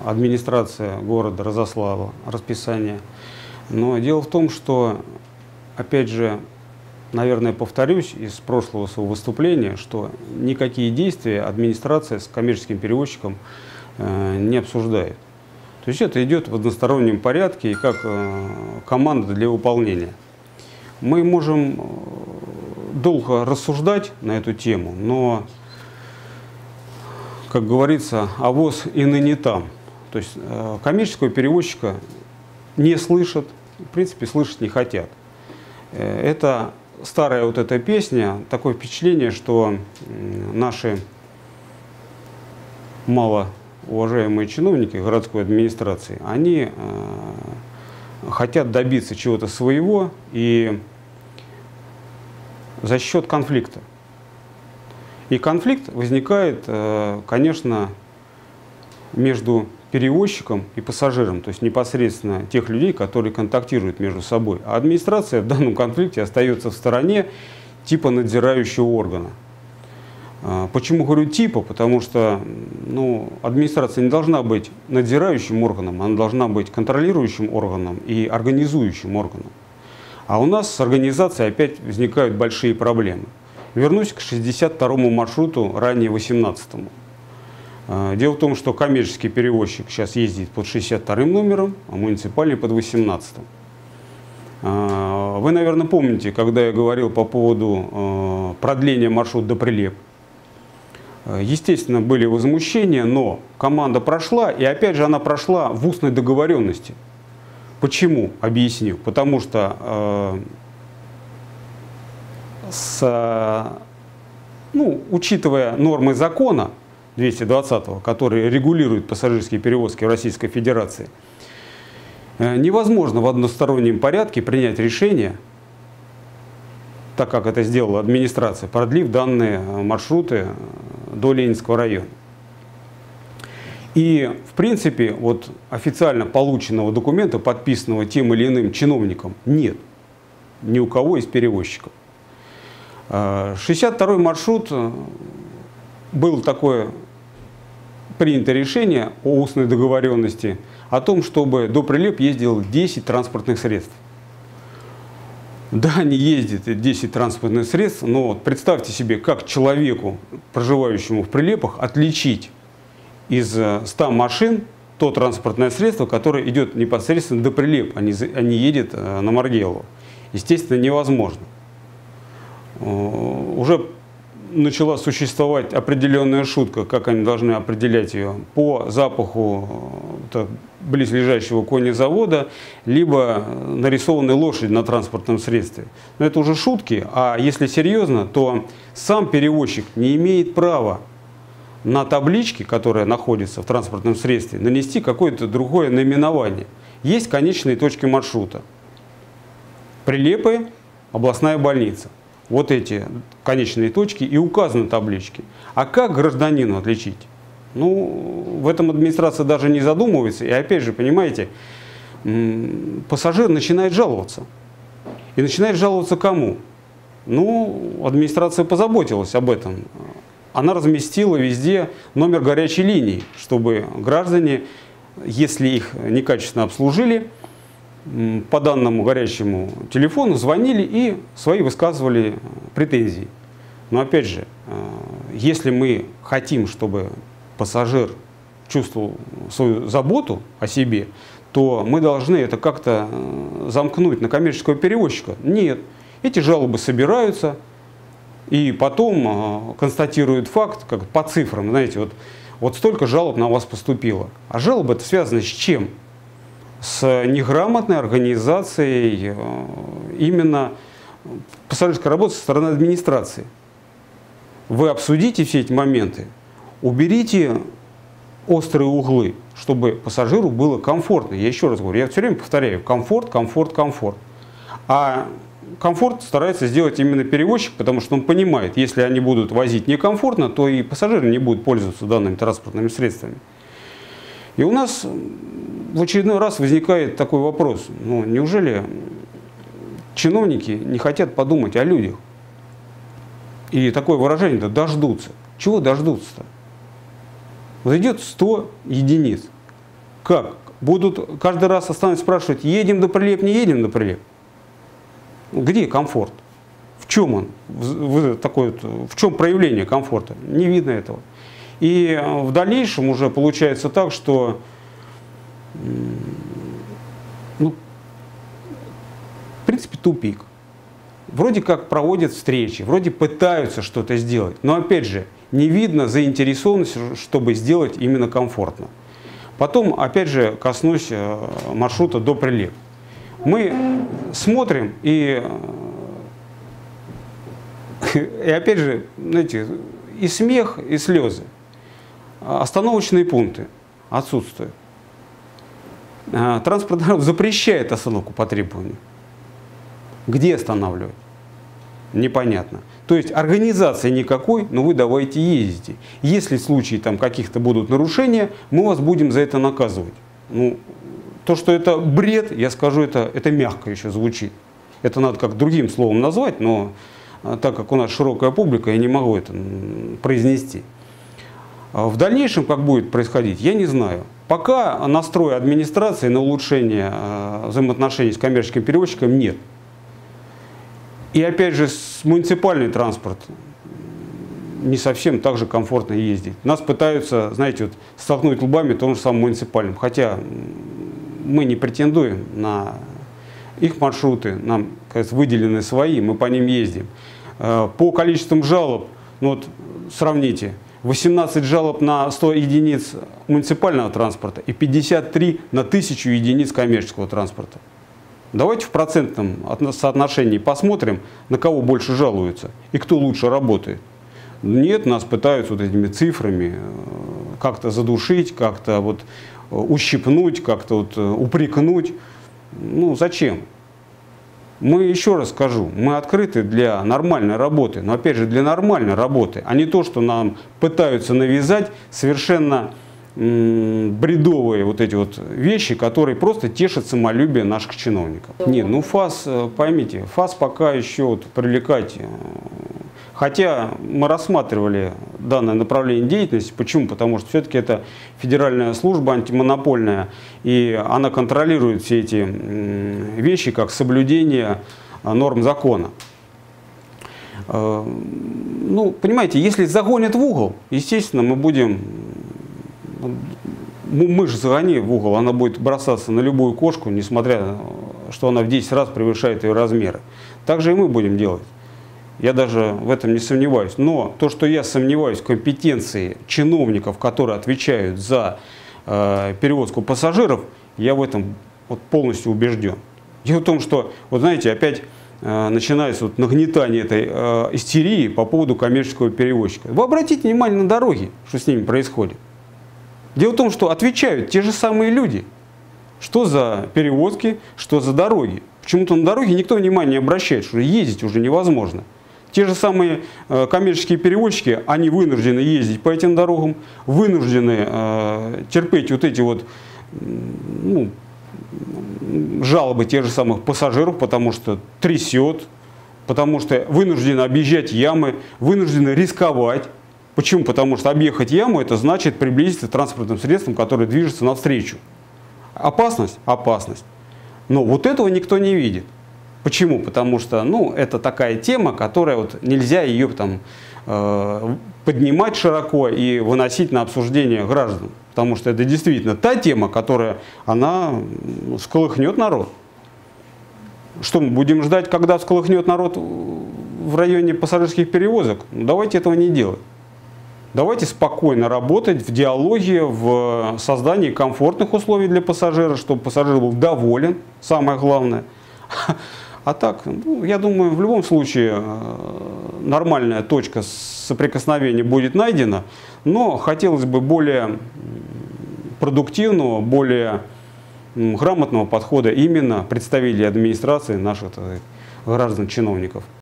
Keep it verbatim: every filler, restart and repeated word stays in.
администрация города разослала расписание. Но дело в том, что, опять же, наверное, повторюсь из прошлого своего выступления, что никакие действия администрация с коммерческим перевозчиком э, не обсуждает. То есть это идет в одностороннем порядке и как э, команда для выполнения. Мы можем долго рассуждать на эту тему, но, как говорится, авось и ныне там. То есть э, коммерческого перевозчика не слышат, в принципе, слышать не хотят. Э, это старая вот эта песня, такое впечатление, что э, наши малоуважаемые чиновники городской администрации, они э, хотят добиться чего-то своего и за счет конфликта. И конфликт возникает, конечно, между перевозчиком и пассажиром, то есть непосредственно тех людей, которые контактируют между собой. А администрация в данном конфликте остается в стороне типа надзирающего органа. Почему говорю типа? Потому что ну, администрация не должна быть надзирающим органом, она должна быть контролирующим органом и организующим органом. А у нас с организацией опять возникают большие проблемы. Вернусь к шестьдесят второму маршруту, ранее восемнадцатому. Дело в том, что коммерческий перевозчик сейчас ездит под шестьдесят вторым номером, а муниципальный под восемнадцатым. Вы, наверное, помните, когда я говорил по поводу продления маршрута до Прилеп. Естественно, были возмущения, но команда прошла, и опять же она прошла в устной договоренности. Почему? Объясню. Потому что э, с, ну, учитывая нормы закона двести двадцатого, который регулирует пассажирские перевозки в Российской Федерации, э, невозможно в одностороннем порядке принять решение, так как это сделала администрация, продлив данные маршруты до Ленинского района. И, в принципе, вот официально полученного документа, подписанного тем или иным чиновником, нет ни у кого из перевозчиков. шестьдесят второй маршрут, было такое принято решение о устной договоренности о том, чтобы до Прилеп ездило десять транспортных средств. Да, не ездит десять транспортных средств, но вот представьте себе, как человеку, проживающему в Прилепах, отличить из ста машин то транспортное средство, которое идет непосредственно до Прилеп, а не, а не едет на Маргелово. Естественно, невозможно. Уже начала существовать определенная шутка, как они должны определять ее, по запаху близлежащего конезавода, либо нарисованной лошади на транспортном средстве. Но это уже шутки, а если серьезно, то сам перевозчик не имеет права на табличке, которая находится в транспортном средстве, нанести какое-то другое наименование. Есть конечные точки маршрута. Прилепы, областная больница. Вот эти конечные точки и указаны таблички. А как гражданину отличить? Ну, в этом администрация даже не задумывается. И опять же, понимаете, пассажир начинает жаловаться. И начинает жаловаться кому? Ну, администрация позаботилась об этом. Она разместила везде номер горячей линии, чтобы граждане, если их некачественно обслужили, по данному горячему телефону звонили и свои высказывали претензии. Но опять же, если мы хотим, чтобы пассажир чувствовал свою заботу о себе, то мы должны это как-то замкнуть на коммерческого перевозчика. Нет, эти жалобы собираются. И потом констатируют факт, как по цифрам, знаете, вот, вот столько жалоб на вас поступило. А жалобы это связаны с чем? С неграмотной организацией именно пассажирской работы со стороны администрации. Вы обсудите все эти моменты, уберите острые углы, чтобы пассажиру было комфортно. Я еще раз говорю, я все время повторяю, комфорт, комфорт, комфорт. А комфорт старается сделать именно перевозчик, потому что он понимает, если они будут возить некомфортно, то и пассажиры не будут пользоваться данными транспортными средствами. И у нас в очередной раз возникает такой вопрос. Ну, неужели чиновники не хотят подумать о людях? И такое выражение-то дождутся. Чего дождутся-то? Вот идет сто единиц. Как? Будут каждый раз останавливаться, спрашивать, едем до Прилеп, не едем до Прилеп? Где комфорт? В чем он? В, такой вот, в чем проявление комфорта? Не видно этого. И в дальнейшем уже получается так, что ну, в принципе тупик. Вроде как проводят встречи, вроде пытаются что-то сделать, но опять же не видно заинтересованности, чтобы сделать именно комфортно. Потом опять же коснусь маршрута до Прилеп. Мы смотрим и, и опять же, знаете, и смех, и слезы. Остановочные пункты отсутствуют. Транспортный народ запрещает остановку по требованию. Где останавливать? Непонятно. То есть организации никакой, но вы давайте ездите. Если в случае там каких-то будут нарушения, мы вас будем за это наказывать. Ну, то, что это бред, я скажу, это, это мягко еще звучит. Это надо как другим словом назвать, но так как у нас широкая публика, я не могу это произнести. В дальнейшем, как будет происходить, я не знаю. Пока настроя администрации на улучшение взаимоотношений с коммерческим перевозчиком нет. И опять же, с муниципальный транспорт не совсем так же комфортно ездить. Нас пытаются, знаете, вот, столкнуть лбами том же самым муниципальным. Хотя мы не претендуем на их маршруты, нам, кажется, выделены свои, мы по ним ездим. По количеству жалоб, ну вот сравните, восемнадцать жалоб на сто единиц муниципального транспорта и пятьдесят три на тысячу единиц коммерческого транспорта. Давайте в процентном соотношении посмотрим, на кого больше жалуются и кто лучше работает. Нет, нас пытаются вот этими цифрами как-то задушить, как-то вот ущипнуть, как-то вот упрекнуть. Ну зачем? Мы, еще раз скажу, мы открыты для нормальной работы, но опять же для нормальной работы, а не то, что нам пытаются навязать совершенно бредовые вот эти вот вещи, которые просто тешат самолюбие наших чиновников. Не, ну ФАС, поймите, ФАС пока еще вот привлекать, хотя мы рассматривали данное направление деятельности. Почему? Потому что все-таки это федеральная служба антимонопольная, и она контролирует все эти вещи, как соблюдение норм закона. Ну, понимаете, если загонят в угол, естественно, мы будем... Мышь загони в угол, она будет бросаться на любую кошку, несмотря, что она в десять раз превышает ее размеры. Так же и мы будем делать. Я даже в этом не сомневаюсь. Но то, что я сомневаюсь в компетенции чиновников, которые отвечают за э, перевозку пассажиров, я в этом вот полностью убежден. Дело в том, что, вот знаете, опять э, начинается вот нагнетание этой э, истерии по поводу коммерческого перевозчика. Вы обратите внимание на дороги, что с ними происходит. Дело в том, что отвечают те же самые люди, что за перевозки, что за дороги. Почему-то на дороге никто внимания не обращает, что ездить уже невозможно. Те же самые э, коммерческие перевозчики, они вынуждены ездить по этим дорогам, вынуждены э, терпеть вот эти вот ну, жалобы тех же самых пассажиров, потому что трясет, потому что вынуждены объезжать ямы, вынуждены рисковать. Почему? Потому что объехать яму — это значит приблизиться к транспортным средствам, которые движутся навстречу. Опасность? Опасность. Но вот этого никто не видит. Почему? Потому что ну, это такая тема, которая вот, нельзя ее там, э, поднимать широко и выносить на обсуждение граждан. Потому что это действительно та тема, которая она всколыхнет народ. Что мы будем ждать, когда всколыхнет народ в районе пассажирских перевозок? Ну, давайте этого не делать. Давайте спокойно работать в диалоге, в создании комфортных условий для пассажира, чтобы пассажир был доволен, самое главное. А так, ну, я думаю, в любом случае нормальная точка соприкосновения будет найдена, но хотелось бы более продуктивного, более грамотного подхода именно представителей администрации наших граждан-чиновников.